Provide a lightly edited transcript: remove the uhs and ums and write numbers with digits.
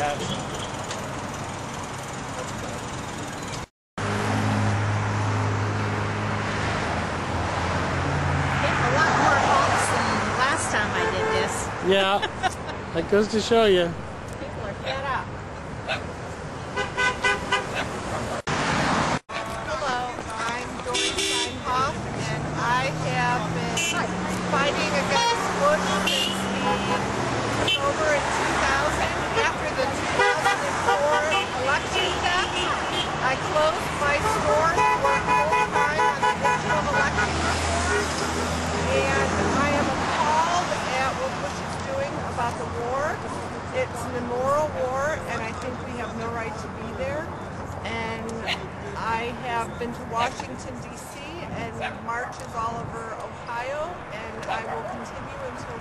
catch. Yeah, that goes to show you. People are fed up. Hello, I'm Dory Steinhoff, and I have been fighting against Bush since he took over in 2000. After the 2004 election theft, I closed my store and worked full-time on the digital election report, and I am appalled at what Bush is doing about the war. It's an immoral war, and I think we have no right to be there. And I have been to Washington, D.C., and marches all over Ohio, and I will continue until